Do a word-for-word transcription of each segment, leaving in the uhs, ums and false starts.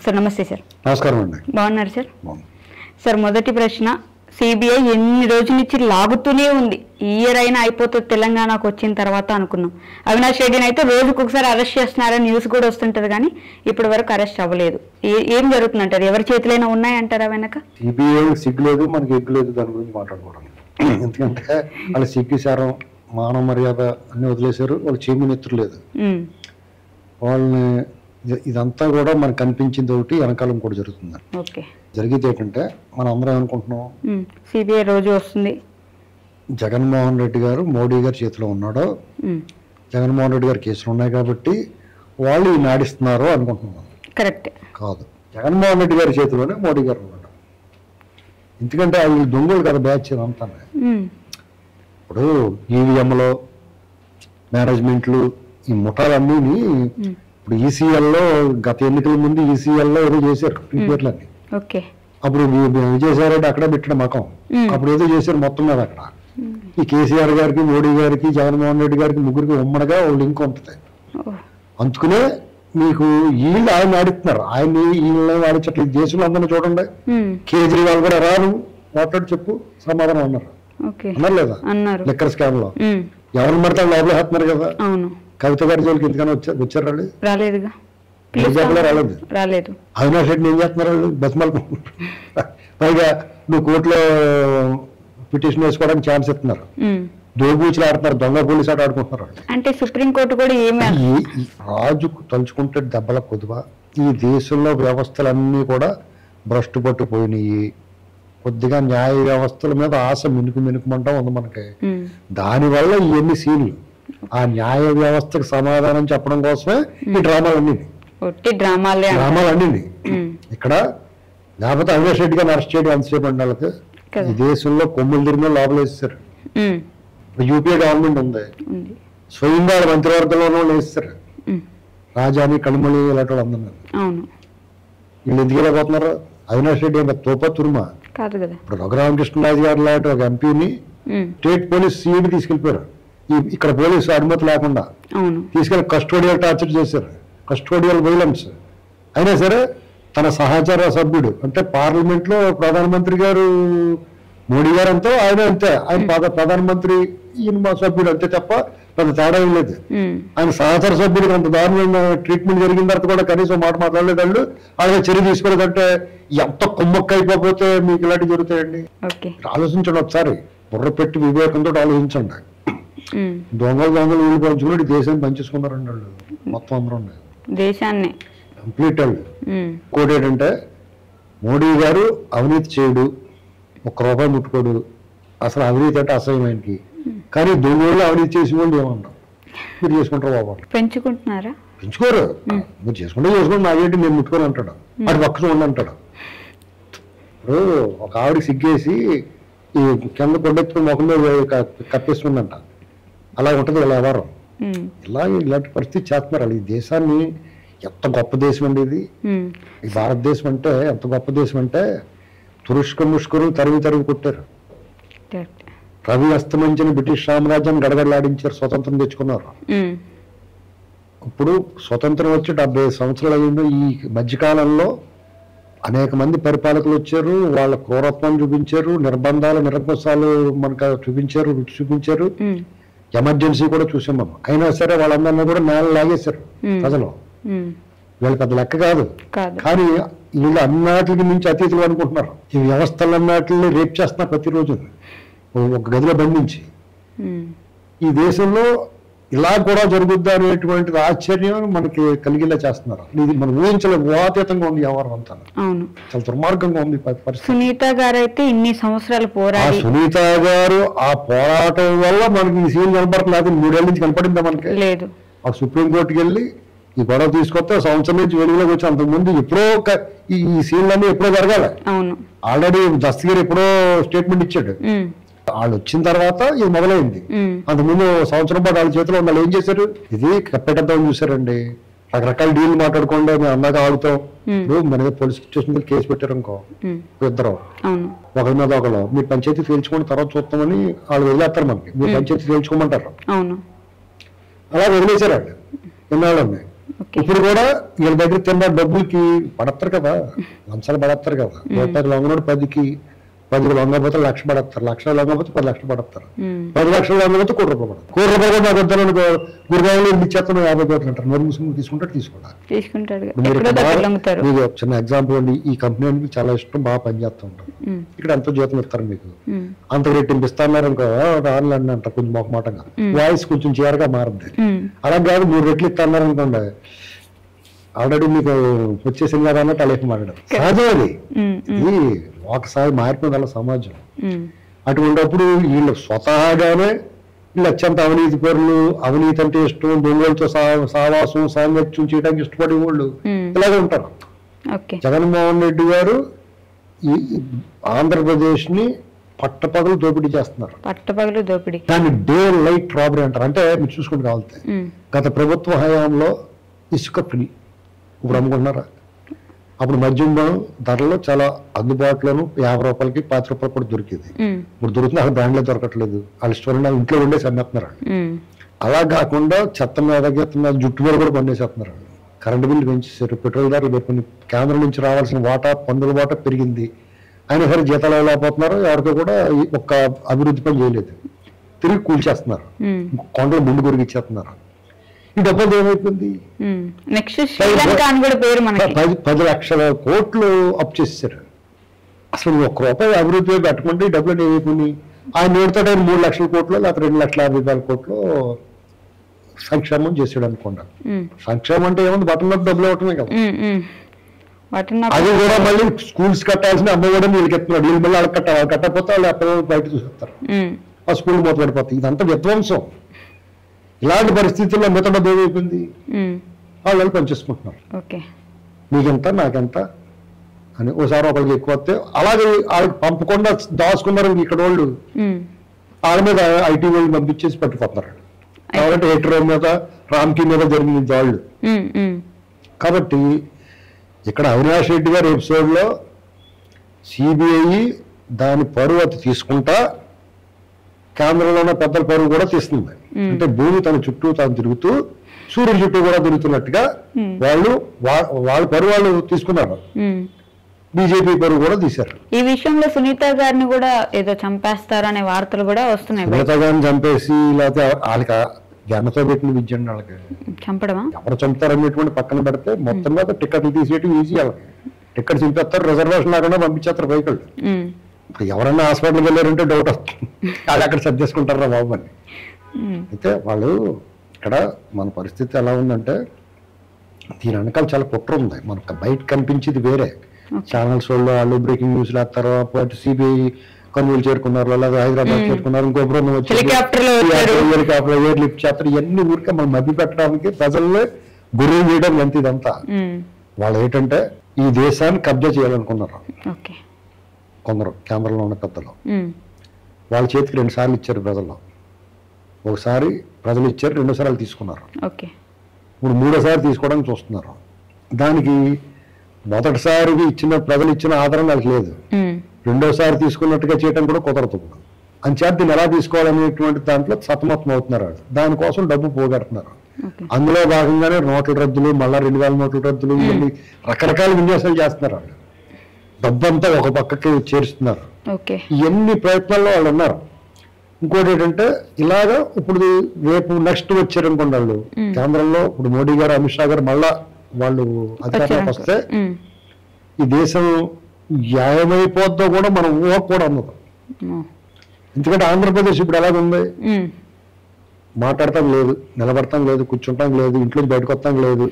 Sir నమస్తే sir. నమస్కారం అండి. బాగున్నారు సార్? సార్ మొదటి ప్రశ్న, సిబిఐ ఎన్ని రోజుల నుంచి లాగుతూనే ఉంది, ఈ ఇయర్ అయినా అయిపోతుంది తెలంగాణకు వచ్చిన తర్వాత అనుకున్నాం. అవినాష్ రెడ్డిని అయితే రోజుకు ఒకసారి అరెస్ట్ చేస్తున్నారని న్యూస్ కూడా వస్తుంటది, కానీ ఇప్పటి వరకు అరెస్ట్ అవ్వలేదు. ఏం జరుగుతుందంటారు? ఎవరి చేతిలో ఉన్నాయంటారా వెనక? సిబిఐ సిగ్గులేదు, మనకి ఎగ్గులేదు దాని గురించి మాట్లాడుకోవడం. ఎందుకంటే వాళ్ళ సిగ్గు సారం మానవ మర్యాద అన్ని వదిలేశారు, వాళ్ళు చేమి నెత్తురు లేదు. వాళ్ళని ఇదంతా కూడా మనకు కనిపించింది ఒకటి, వెనకాలం కూడా జరుగుతుంది. ఓకే, జరిగేది ఏంటంటే మనం అందరం ఏమనుకుంటున్నాం, సిబిఐ రోజు వస్తుంది, జగన్మోహన్ రెడ్డి గారు మోడీ గారి చేతిలో ఉన్నాడు, జగన్మోహన్ రెడ్డి గారి కేసులు ఉన్నాయి కాబట్టి వాళ్ళు ఈ నాడిస్తున్నారు అనుకుంటున్నాం. కరెక్ట్ కాదు, జగన్మోహన్ రెడ్డి గారి చేతిలోనే మోడీ గారు ఉన్నాడు. ఎందుకంటే వాళ్ళు దొంగలు కదా బ్యాచ్ అంతా. ఇప్పుడు ఈవీఎంలో మేనేజ్మెంట్లు ఈ ముఠాలన్నీ ఇప్పుడు ఈసీఎల్లో గత ఎన్నికల ముందు ఈసీఎల్లో ఏదో చేశారు పేర్లన్నీ. అప్పుడు విజయసాయి రెడ్డి అక్కడే పెట్టిన మకం, అప్పుడు ఏదో చేశారు మొత్తం మీద అక్కడ. ఈ కేసీఆర్ గారికి, మోడీ గారికి, జగన్మోహన్ రెడ్డి గారికి ముగ్గురికి ఉమ్మడిగా ఒక లింక్ ఉంటుంది. అందుకునే మీకు వీళ్ళు ఆయన ఆడిస్తున్నారు, ఆయన్ని వీళ్ళని ఆడించట్లేదు. దేశంలో అందరినీ చూడండి, కేజ్రీవాల్ కూడా రాను మాట్లాడి చెప్పు సమాధానం అన్నారు, అన్నారు లేదా? లిక్కర్ స్కామ్ లో ఎవరిని పడితే లోపల వేస్తున్నారు కదా. కవిత గారి జోలికి ఎందుకని వచ్చారు? వచ్చారు వాళ్ళు రాలేదుగా, రాలేదు రాలేదు అవినాష్ రెడ్డిని ఏం చేస్తున్నారు వాళ్ళు? బతిమలు. పైగా నువ్వు కోర్టులో పిటిషన్ వేసుకోవడానికి ఛాన్స్ ఇస్తున్నారు, దోబూచులు ఆడుతున్నారు, దొంగ పోలీసు ఆట ఆడుకుంటున్నారు. అంటే సుప్రీంకోర్టు కూడా ఏమి రాజు తలుచుకుంటే దెబ్బల కొద్దువా. ఈ దేశంలో వ్యవస్థలన్నీ కూడా భ్రష్టు పట్టుపోయినాయి. కొద్దిగా న్యాయ వ్యవస్థల మీద ఆశ మినుకు మినుకుమంటా ఉంది మనకి. దానివల్ల ఇవన్నీ సీన్లు. ఆ న్యాయ వ్యవస్థకు సమాధానం చెప్పడం కోసమే ఈ డ్రామాలన్నీ డ్రామాలన్నీ ఇక్కడ. లేకపోతే అవినాష్ రెడ్డి గారిని అరెస్ట్ చేయడం ఎంతసేపు అండి వాళ్ళకి? ఈ దేశంలో కొమ్ములు తిరిగిన లోపల వేస్తారు. యూపీఏ గవర్నమెంట్ ఉంది, స్వయంగా మంత్రివర్గంలోనూ వేస్తారు. రాజాని, కనుమలి ఇలాంటి వాళ్ళు అందరు వీళ్ళు ఎందుకు వెళ్ళిపోతున్నారు? అవినాష్ రెడ్డి ఏమో తోప తురుమా కాదు కదా. ఇప్పుడు రఘురామకృష్ణరాజు గారు లాంటి ఒక ఎంపీని స్టేట్ పోలీస్ సీఈడి తీసుకెళ్లిపోయారు, ఇక్కడ పోలీసు అనుమతి లేకుండా తీసుకెళ్లి కస్టోడియల్ టార్చర్ చేశారు, కస్టోడియల్ వైలెన్స్. అయినా సరే తన సహచర సభ్యుడు అంటే పార్లమెంట్ లో ప్రధానమంత్రి గారు మోడీ గారు అంతా ఆయన అంతే, ఆయన ప్రధానమంత్రి ఈయన మా సభ్యుడు అంతే తప్ప పెద్ద తేడా ఏం లేదు. ఆయన సహచర సభ్యుడికి అంత దారుణంగా ట్రీట్మెంట్ జరిగిన తర్వాత కూడా కనీసం మాట మాట్లాడలేదు వాళ్ళు. అలాగే చర్య తీసుకోలేదంటే ఎంత కుమ్మక్క అయిపోతే మీకు ఇలాంటివి జరుగుతాయండి. ఆలోచించండి ఒకసారి, బుర్ర పెట్టి వివేకంతో ఆలోచించండి. దొంగలు దొంగలు వీళ్ళు పంచుకుని దేశాన్ని పనిచేసుకున్నారండి వాళ్ళు మొత్తం అందరూ దేశాన్ని కంప్లీట్. వాళ్ళు ఇంకోటి ఏంటంటే మోడీ గారు అవినీతి చేయడు, ఒక్క రూపాయి ముట్టుకోడు, అసలు అవినీతి అంటే అసహ్యమైనకి. కానీ దొంగలు అవినీతి చేసి వాళ్ళు ఏమన్నా మీరు చేసుకుంటారు బాబా? పెంచుకుంటున్నారా? పెంచుకోరు, మీరు చేసుకుంటే చేసుకోండి, నాకేంటి నేను ముట్టుకొని అంటాడు, వాడి పక్క చూడండి అంటాడు. ఇప్పుడు ఒక ఆవిడ సిగ్గేసి ఈ కింద కొండెత్తుకుని ముఖం మీద కప్పేస్తుందంట, అలా ఉంటుంది ఇలా వ్యవహారం. ఇలా ఇలాంటి పరిస్థితి చేస్తున్నారు వాళ్ళు. ఈ దేశాన్ని ఎంత గొప్ప దేశం అండి ఇది. ఈ భారతదేశం అంటే ఎంత గొప్ప దేశం అంటే తురుష్క ముష్కరు తరిమి తరిమి కొట్టారు. రవి అస్తమించిన బ్రిటిష్ సామ్రాజ్యాన్ని గడగడలాడించారు, స్వతంత్రం తెచ్చుకున్నారు. ఇప్పుడు స్వతంత్రం వచ్చి డెబ్బై సంవత్సరాలు అయిందో. ఈ మధ్యకాలంలో అనేక మంది పరిపాలకులు వచ్చారు, వాళ్ళ క్రూరత్వం చూపించారు, నిర్బంధాలు నిరంకుశాలు మనకు చూపించారు, రుచి చూపించారు, ఎమర్జెన్సీ కూడా చూసాం మనం. అయినా సరే వాళ్ళందరినీ కూడా నేల లాగేశారు ప్రజలు. వీళ్ళు పెద్ద లెక్క కాదు, కానీ వీళ్ళు అన్నిటికి మించి అతీతులు అనుకుంటున్నారు. ఈ వ్యవస్థలన్నిటిని రేప్ చేస్తున్నారు ప్రతిరోజు ఒక గదిలో బంధించి. ఈ దేశంలో ఇలా కూడా జరుగుద్దా అనేటువంటిది ఆశ్చర్యం మనకి కలిగేలా చేస్తున్నారు. ఇది మనం ఊహించలే, ఊహాతీతంగా ఉంది వ్యవహారం అంతా, చాలా దుర్మార్గంగా ఉంది పరిస్థితి. సునీత గారు అయితే ఇన్ని సంవత్సరాలు పోరాడి, సునీత గారు ఆ పోరాటం వల్ల మనకి ఈ సీన్ కనపడలేదు. మూడేళ్ల నుంచి కనపడిందా మనకి? లేదు. ఆ సుప్రీంకోర్టుకి వెళ్ళి ఈ గొడవ తీసుకొస్తే సంవత్సరం నుంచి వెలుగులోకి వచ్చి అంతకుముందు ఎప్పుడో ఈ సీన్లన్నీ ఎప్పుడో జరగాలి. ఆల్రెడీ దస్తగిరి ఎప్పుడో స్టేట్మెంట్ ఇచ్చాడు. వాళ్ళు వచ్చిన తర్వాత ఇది మొదలైంది. అంతకుముందు సంవత్సరం పాటు వాళ్ళ చేతిలో వాళ్ళు ఏం చేశారు? ఇది కప్పెట్టద్దామని చూసారండి. రకరకాల డీల్ మాట్లాడుకోండి, మేము అందాక ఆడుతాం. ఇప్పుడు మన పోలీస్ స్టేషన్ కేసు పెట్టారు అనుకో, ఇద్దరు ఒకరి మీద ఒకరు, మీరు పంచాయతీ తేల్చుకోండి తర్వాత చూస్తామని వాళ్ళు వదిలేస్తారు మనకి. మీరు పంచాయతీ తేల్చుకోమంటారు, అలా వదిలేశారు వాళ్ళు ఎన్నాళ్ళని. ఇప్పుడు కూడా వీళ్ళ దగ్గర తిన్న డబ్బులకి పడతారు కదా, లంచాలు పడతారు కదా. రూపాయలు లొంగనోడు పదికి పది లొంగపోతే లక్ష పడతారు, లక్ష లొంగపోతే పది లక్షలు పడతారు, పది లక్షలు లొంగపోతే కోటి రూపాయలు పడతారు. కోటి రూపాయలు కూడా నాకు వద్దాను గురుగాయలు ఇచ్చేస్తాను యాభై కోట్లు అంటారు. మరి ముస్లిం తీసుకుంటారు తీసుకుంటారు. మీకు చిన్న ఎగ్జాంపుల్ అండి, ఈ కంపెనీ మీకు చాలా ఇష్టం, బాగా పనిచేస్తూ ఉంటాం, ఇక్కడ ఎంతో జీతం ఇస్తారు మీకు, అంత రెట్టింపు ఇస్తున్నారు అనుకో ఆన్లైన్ అంటారు కొంచెం ఒక మాటగా, వాయిస్ కొంచెం చీరగా మారుద్ది. అలా కాదు మూడు రెట్లు ఇస్తున్నారు అనుకోండి, ఆల్రెడీ మీకు వచ్చేసింది కదా అన్నట్టు అలేక మాట్లాడారు. సహజం అది, ఇది ఒకసారి మారిపోయింది అలా సమాజం. అటువంటిప్పుడు వీళ్ళు స్వతహాగానే వీళ్ళు అత్యంత అవినీతి పరులు, అవినీతి అంటే ఇష్టం, దొంగలతో సావాసం సాంగత్యం చేయడానికి ఇష్టపడే వాళ్ళు ఇలాగే ఉంటారు. జగన్మోహన్ రెడ్డి గారు ఈ ఆంధ్రప్రదేశ్ ని పట్టపగలు దోపిడీ చేస్తున్నారు. పట్టపగలు దోపిడీ దాన్ని డే లైట్ రాబరీ అంటారు. అంటే మీరు చూసుకుంటూ కావాలితే గత ప్రభుత్వ హయాంలో ఇసుక ఫ్రీ, ఇప్పుడు అమ్ముకుంటున్నారా? అప్పుడు మద్యం ధరలో చాలా అందుబాటులోను యాభై రూపాయలకి పాతి రూపాయలు కూడా దొరికింది. ఇప్పుడు దొరుకుతుంది, అక్కడ బ్రాండ్లే దొరకట్లేదు, వాళ్ళ స్టోర్ ఇంట్లో ఉండేసి అమ్మేస్తున్నారు. అలా కాకుండా చెత్త మీద గీత మీద జుట్టు మీద కూడా పనిచేసేస్తున్నారు. కరెంటు బిల్లు పెంచేశారు, పెట్రోల్ ధరలు పెట్టుకుని, కేంద్రం నుంచి రావాల్సిన వాటా పన్నుల వాటా పెరిగింది, అయినా సరే జీతాలు వెళ్ళకపోతున్నారు, ఎవరితో కూడా ఒక్క అభివృద్ధి పని చేయలేదు, తిరిగి కూల్చేస్తున్నారు, కొండలు ముందు గురికి ఇచ్చేస్తున్నారు. ఈ డబ్బులు ఏమైపోయింది? పది పది లక్షల కోట్లు అప్పు చేసేసారు. అసలు ఒక్క రూపాయి అభివృద్ధి పెట్టకుండా ఈ డబ్బులు ఏమైపోయింది? ఆయన నోటితో మూడు లక్షల కోట్లు లేకపోతే రెండు లక్షల యాభై వేల కోట్లు సంక్షేమం చేసాడు అనుకోండి. సంక్షేమం అంటే ఏముంది, బట్టల డబ్బులు ఇవ్వటమే కదా. అది కూడా మళ్ళీ స్కూల్స్ కట్టాల్సిన అమ్మ కూడా వీళ్ళకి ఎత్తున్నాడు, వీళ్ళు మళ్ళీ వాళ్ళకి కట్టాలి, కట్టకపోతే వాళ్ళు అప్పుడు బయట చూసేస్తారు, ఆ స్కూల్ మూత పడిపోతాయి. ఇదంతా విధ్వంసం. ఇలాంటి పరిస్థితుల్లో మిగతా డబ్బు ఏమైపోయింది? వాళ్ళు పనిచేసుకుంటున్నారు, నీకెంత నాకెంత అని. ఓసారి ఒకరికి ఎక్కువ వస్తే అలాగే వాళ్ళకి పంపకుండా దాచుకున్నారు ఇక్కడ వాళ్ళు, వాళ్ళ మీద ఐటీ వాళ్ళు పంపించేసి పట్టుకుపోతున్నారు. కాబట్టి హెట్రో మీద రామ్కి మీద జరిగింది దాళ్ళు. కాబట్టి ఇక్కడ అవినాష్ రెడ్డి గారి ఎపిసోడ్ లో సిబిఐ దాని పరువు అది తీసుకుంటా కేంద్రంలో ఉన్న పెద్దల పరువు కూడా తీస్తుంది. అంటే భూమి తన చుట్టూ తాను తిరుగుతూ సూర్యుడి చుట్టూ కూడా తిరుగుతున్నట్టుగా వాళ్ళు వాళ్ళ పరువు వాళ్ళు తీసుకున్నారు. బీజేపీ పరువు కూడా తీశారు. ఈ విషయంలో సునీత గారిని కూడా ఏదో చంపేస్తారు అనే వార్తలు కూడా వస్తున్నాయి. సునీత గారిని చంపేసి లేకపోతే వాళ్ళకి జనతో పెట్టిన విద్య వాళ్ళకి చంపడమా, ఎవరు చంపుతారనేటువంటి పక్కన పెడితే మొత్తం మీద టికెట్లు తీసేయటం ఈజీ. వాళ్ళకి టికెట్ చింపేస్తారు, రిజర్వేషన్ లేకుండా పంపించేస్తారు బైకులు. ఇప్పుడు ఎవరన్నా హాస్పిటల్కి వెళ్ళారంటే డౌట్ వస్తుంది, వాళ్ళు అక్కడ సర్దేసుకుంటారా బాబు అని. అయితే వాళ్ళు ఇక్కడ మన పరిస్థితి ఎలా ఉందంటే దీని వెనకాల చాలా కుట్ర ఉంది. మనకు బయట కనిపించేది వేరే. ఛానల్స్ వాళ్ళు వాళ్ళు బ్రేకింగ్ న్యూస్ లేస్తారు, అటు సిబిఐ కర్నూలు చేరుకున్నారు, లేదా హైదరాబాద్ చేరుకున్నారు, ఇంకో బృందం వచ్చి హెలికాప్టర్ ఎయిర్ లిఫ్ట్ చేస్తారు. ఇవన్నీ ఊరికే మనం మభ్య పెట్టడానికి ప్రజల్ని గురువు చేయడం ఎంత ఇదంతా. వాళ్ళు ఏంటంటే ఈ దేశాన్ని కబ్జా చేయాలనుకున్నారు కొందరు కేంద్రంలో ఉన్న పెద్దలు. వాళ్ళ చేతికి రెండు సార్లు ఇచ్చారు ప్రజల్లో. ఒకసారి ప్రజలు ఇచ్చారు, రెండోసారి వాళ్ళు తీసుకున్నారు. ఇప్పుడు మూడోసారి తీసుకోవడానికి చూస్తున్నారు. దానికి మొదటిసారి ఇచ్చిన ప్రజలు ఇచ్చిన ఆదరణ వాళ్ళకి లేదు, రెండోసారి తీసుకున్నట్టుగా చేయడం కూడా కుదరదు. అంచేత దీన్ని ఎలా తీసుకోవాలనేటువంటి దాంట్లో సతమతం అవుతున్నారు. దానికోసం డబ్బు పోగొడుతున్నారు. అందులో భాగంగానే నోట్ల రద్దులు, మళ్ళా రెండు వేల నోట్ల రద్దులు, ఇవన్నీ రకరకాల విన్యాసాలు చేస్తున్నారు. వాళ్ళు డబ్బంతా ఒక పక్కకి చేరుస్తున్నారు. ఇవన్నీ ప్రయత్నాల్లో వాళ్ళు ఉన్నారు. ఇంకోటి ఏంటంటే ఇలాగా ఇప్పుడు రేపు నెక్స్ట్ వచ్చారనుకోండి వాళ్ళు కేంద్రంలో, ఇప్పుడు మోడీ గారు అమిత్ షా గారు మళ్ళా వాళ్ళు అధికారంలోకి వస్తే ఈ దేశం ఏమైపోద్దో కూడా మనం ఊహ కూడా అన్నది. ఎందుకంటే ఆంధ్రప్రదేశ్ ఇప్పుడు ఎలాగుంది, మాట్లాడటం లేదు, నిలబడటం లేదు, కూర్చుంటాం లేదు, ఇంట్లో బయటకు వస్తాం లేదు,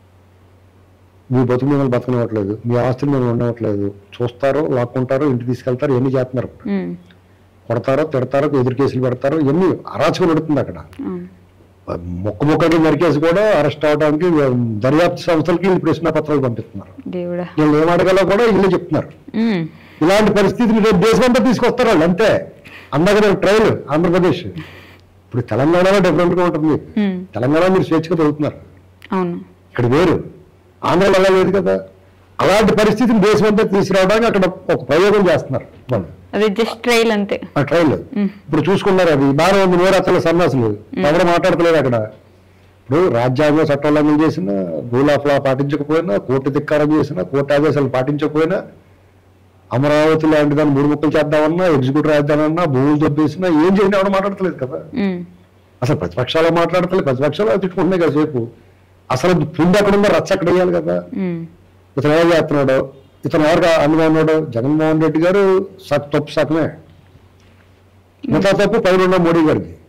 మీ బతుకు మిమ్మల్ని బతకనివ్వట్లేదు, మీ ఆస్తులు మిమ్మల్ని ఉండవట్లేదు, చూస్తారు, లాక్కుంటారు, ఇంటికి తీసుకెళ్తారు, ఎన్ని చేస్తున్నారు. కొడతారో తిడతారో ఎదురు కేసులు పెడతారో, ఎన్ని అరాచకం నడుతుంది అక్కడ. మొక్క మొక్కకి నరికేసి కూడా అరెస్ట్ అవడానికి దర్యాప్తు సంస్థలకి వీళ్ళు ప్రశ్న పత్రాలు పంపిస్తున్నారు. వీళ్ళు ఏం అడగాలో కూడా వీళ్ళు చెప్తున్నారు. ఇలాంటి పరిస్థితిని రేపు దేశం అంతా తీసుకొస్తారు వాళ్ళు. అంతే అందాక ట్రైల్ ఆంధ్రప్రదేశ్. ఇప్పుడు తెలంగాణలో డిఫరెంట్ గా ఉంటుంది. తెలంగాణ మీరు స్వేచ్ఛగా చదువుతున్నారు, ఇక్కడ వేరు, ఆంధ్రలో అలా లేదు కదా. అలాంటి పరిస్థితిని దేశం అంతా తీసుకురావడానికి అక్కడ ఒక ప్రయోగం చేస్తున్నారు వాళ్ళు. ట్రైల్ అంతే. ట్రైల్ ఇప్పుడు చూసుకున్నారు, అది బాగా ఉంది. నోరాత్రుల సన్నాసులు ఎవరు మాట్లాడతలేదు అక్కడ. ఇప్పుడు రాజ్యాంగ చట్టాలను చేసినా, రూల్ ఆఫ్ లా పాటించకపోయినా, కోర్టు ధిక్కారం చేసినా, కోర్టు ఆదేశాలు పాటించకపోయినా, అమరావతి లాంటి దాన్ని మూడు ముక్కలు చేద్దామన్నా, ఎగ్జిక్యూటివ్ రాద్దామన్నా, భూములు దొబ్బేసినా ఏం చేయని ఎవరు మాట్లాడతలేదు కదా. అసలు ప్రతిపక్షాలు మాట్లాడతలేదు, ప్రతిపక్షాలు తిట్టుకుంటున్నాయి కదా సేపు. అసలు పుండు ఎక్కడ ఉందో రచ్చ ఎక్కడ వేయాలి కదా. ఇతను ఏం చేస్తున్నాడు, ఇతను ఎవరు అందులో ఉన్నాడు, జగన్మోహన్ రెడ్డి గారు సత్ తప్పు సతమే, మిగతా తప్పు పైన ఉన్న మోడీ గారికి.